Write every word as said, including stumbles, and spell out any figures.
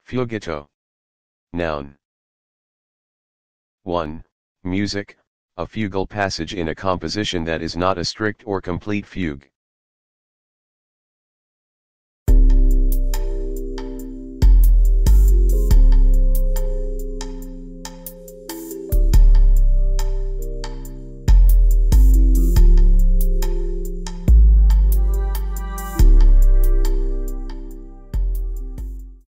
Fugato. Noun. one. Music, a fugal passage in a composition that is not a strict or complete fugue.